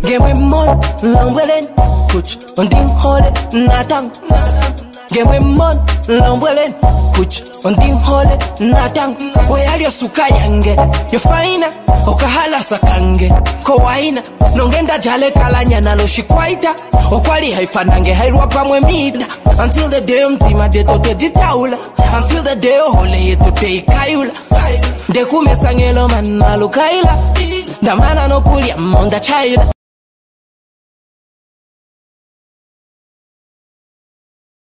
Give me more, long willing, kuch, on ding hole, natang. Give me more, long willing, kuch, on ding hole, natang. Where you suka yange, you fina, okahala sakange, kawaina, nongenda jale kalanya na lo shikwaita, okwali haifanange hairwa pamwe mita. Until the day mtima de tote ditaula, until the day hole yetu te ikayula. De kumesangelo man malukaila, damana no kulia monda chaila.